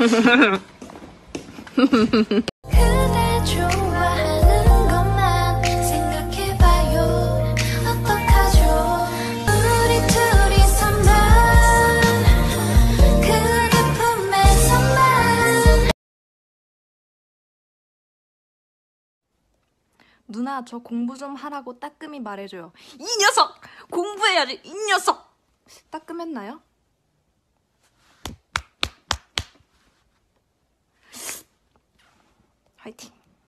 그대 좋아하는 것만 생각해봐요. 어떡하죠? 우리 둘이서만 그대 품에서만. 누나, 저 공부 좀 하라고 따끔히 말해줘요. 이 녀석! 공부해야지, 이 녀석! 따끔했나요? 화이팅!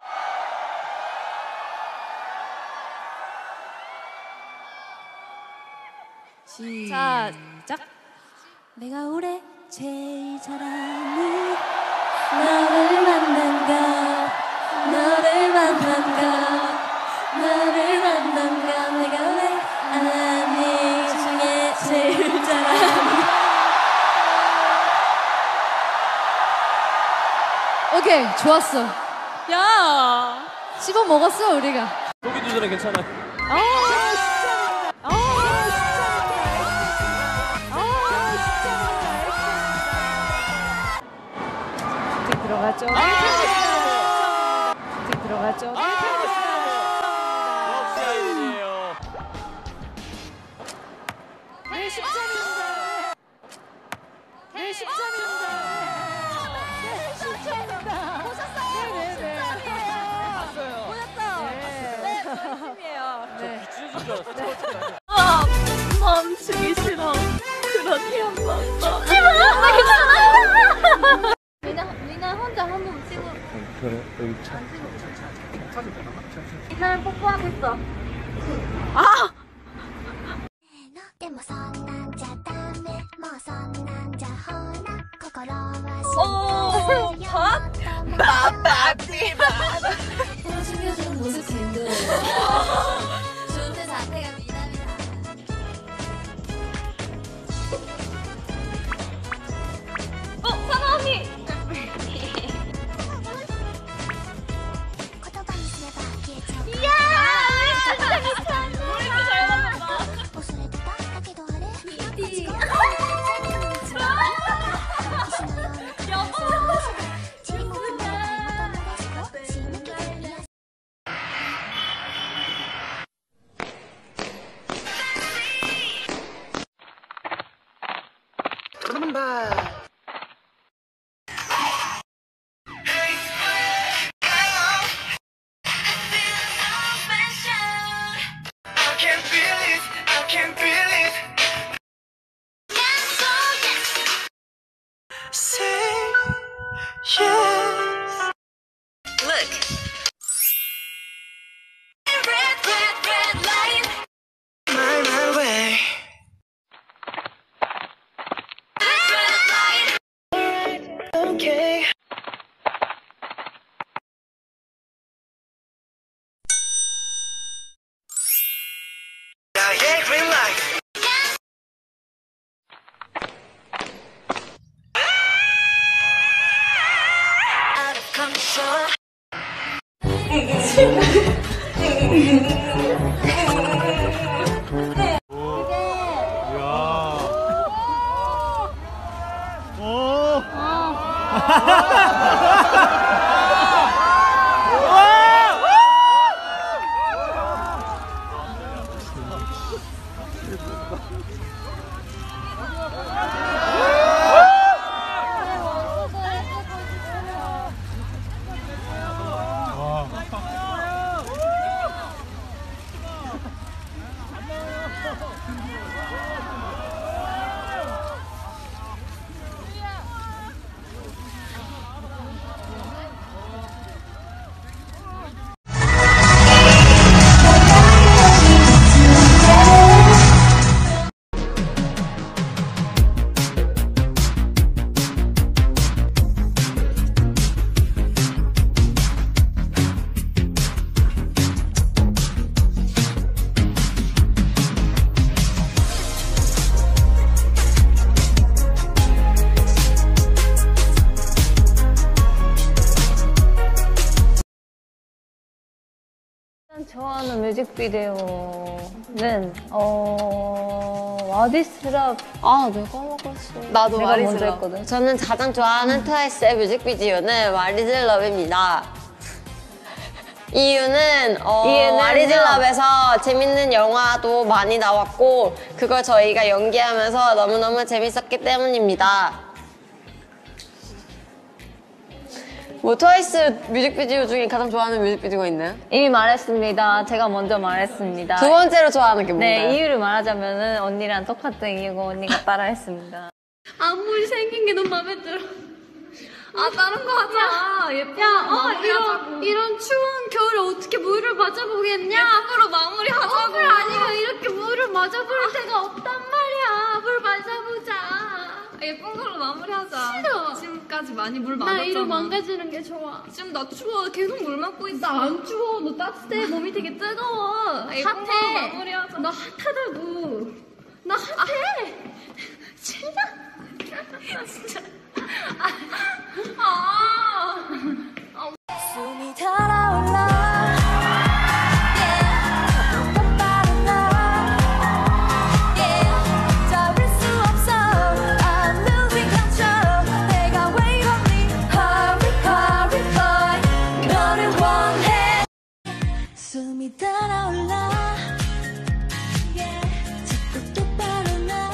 시작! 내가 올해 제일 잘하는 너를 만난 것, 너를 만난 것, 너를 만난 것. 내가 올해 아니 중에 제일 잘하는. 오케이, 좋았어. 야, 씹어 먹었어 우리가. 고기 두드려 괜찮아. 들어갔죠. 들어갔죠. 역시 아이린이에요. 네, 10점입니다. 네, 10점입니다. 네, 10점입니다. 보셨어요? 네네네. 봤어요. 보셨죠? 네, 진심이에요. 네. 찢어진 줄 알았어. 멈추기 싫어. 그렇게 한번 더. 리나 혼자 한 번 찍어. 그래, 여기 차. 리나를 뽀뽀하겠어. でもそんなんじゃダメもうそんなんじゃほら心は 오! 밥? 밥밥비밥! 내가 숨겨준 모습 싱글 좋은 상태가 미남이다. 사나 언니! 言葉にすれば消えちゃう。いや 진짜 미쳤네! 우리도 잘 먹는다! 恐れてただけどあれ 이 여보! 좋아하는 뮤직비디오는 와디스랍. 아, 내가 먹었어. 나도 내가 와디스랍. 먼저 했거든. 저는 가장 좋아하는 트와이스의 뮤직비디오는 와리즈 러브입니다. 이유는 와리즈 러브에서 재밌는 영화도 많이 나왔고 그걸 저희가 연기하면서 너무너무 재밌었기 때문입니다. 뭐 트와이스 뮤직비디오 중에 가장 좋아하는 뮤직비디오가 있나요? 이미 말했습니다. 제가 먼저 말했습니다. 두 번째로 좋아하는 게 뭔가요? 네, 이유를 말하자면은 언니랑 똑같은 이유고 언니가 따라했습니다. 앞머리 생긴 게 너무 마음에 들어. 아, 다른 거 하자. 예쁘게 마무리하자고. 이런 추운 겨울에 어떻게 물을 맞아보겠냐? 앞으로 마무리 하자고. 아니면 이렇게 물을 맞아볼 데가 없단 말이야. 물 맞아보자. 예쁜 걸로 마무리하자. 싫어. 지금까지 많이 물 맞았잖아. 나 이로 망가지는 게 좋아. 지금 나 추워. 계속 물 맞고 있어. 나 안 추워. 너 따뜻해. 몸이 되게 뜨거워. 예쁜 걸로 마무리하자. 나 핫하다고. 나 핫해. 진짜? 진짜. 숨이 달아올라 yeah. 빠른 날 yeah. 잡을 수 없어 I'm losing control 내가 왜 이러니 Hurry hurry boy 너를 원해 숨이 달아올라 yeah. 자꾸 또 빠른 날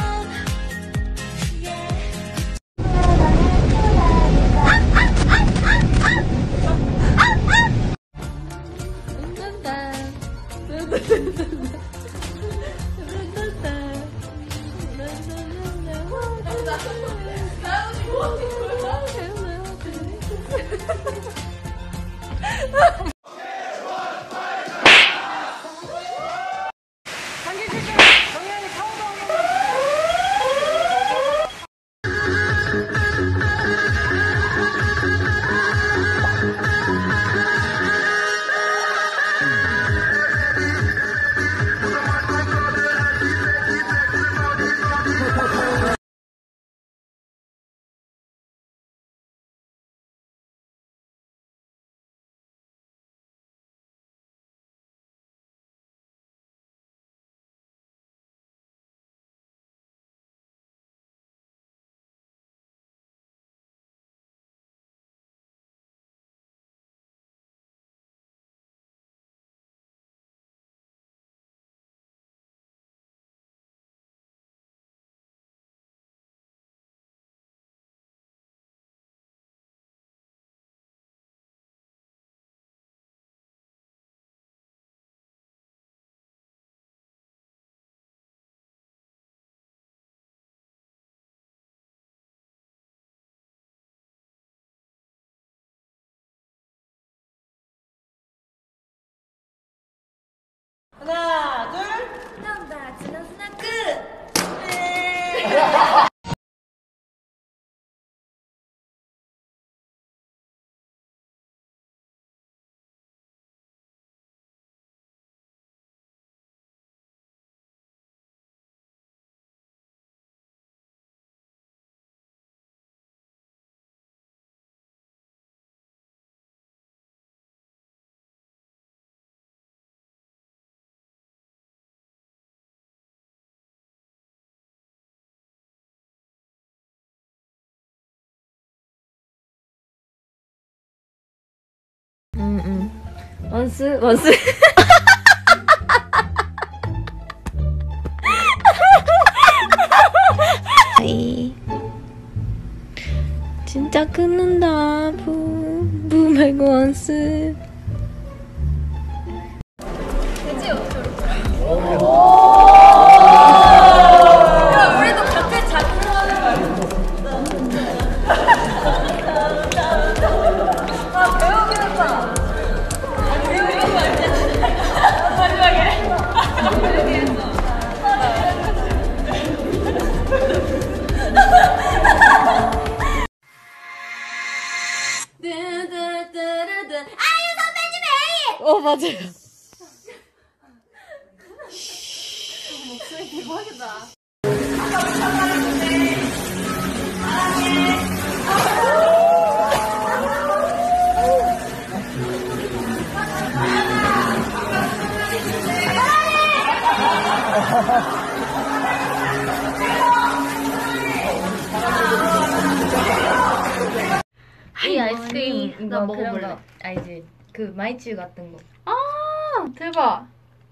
원스. 진짜 끊는다. 부 말고 원스. 맞아요. 목소리 대박이다. 아이스크림 나 먹어볼래. 알지? 그 마이쮸 같은 거. 아 대박.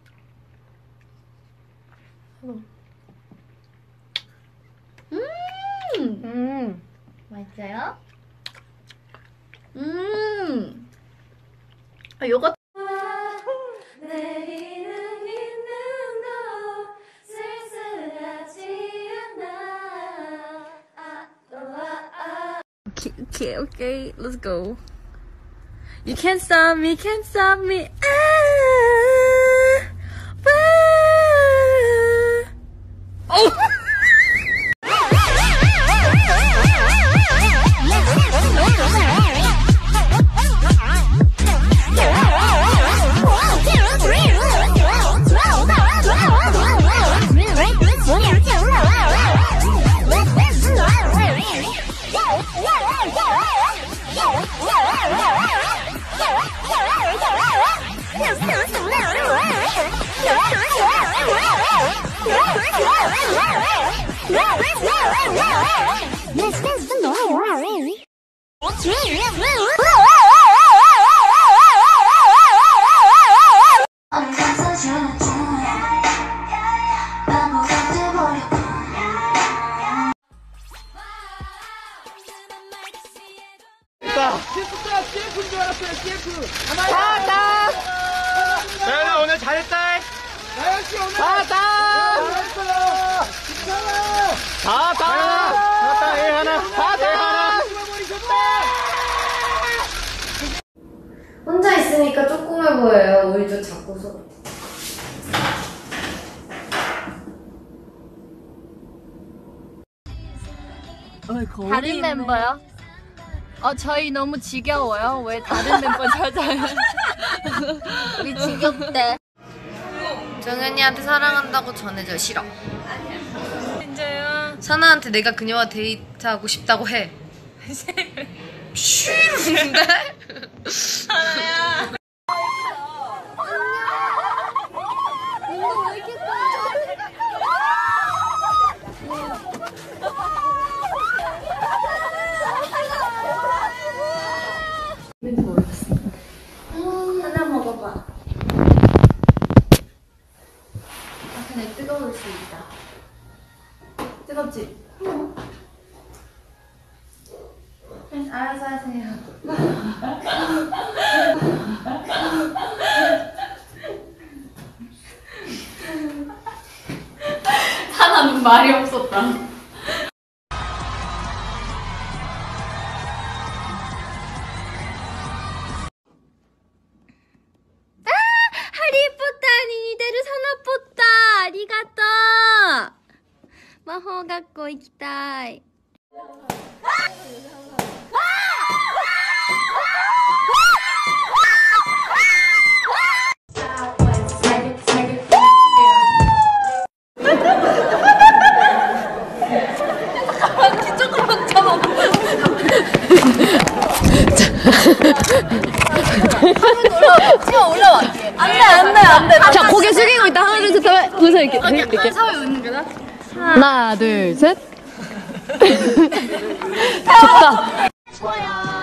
맛있어요? 아, 요거 내리는 빗눈도 쓸쓸하지 않아. Okay, let's go. You can't stop me, can't stop me. Oh! CF인 줄 알았어요, CF. 잘했다. 자연아, 오늘 잘했다. 자연씨, 오늘 잘했다. 잘했어요. 잘했다. 잘했다. 일 하나. 잘했다. 혼자 있으니까 조그매 보여요. 우리도 자꾸서. 다른 멤버요? 저희 너무 지겨워요. 왜 다른 멤버 찾아요? 우리 지겹대. 정연이한테 사랑한다고 전해줘. 싫어. 진짜요? 사나한테 내가 그녀와 데이트하고 싶다고 해. 싫은데? 하나야. 하나 먹어봐. 근데 뜨거울 수 있다. 뜨겁지? 알아서 하세요. 하나는 말이 없었다. 하리포타니似てるそのポッタありがとう。魔法学校行きたい。 자, 고개 숙이고 있다. 하나, 둘, 셋, 하면 웃어 이렇게. 이렇게. 사회 웃는 거다. 하나, 둘, 셋. 좋다. 좋아요.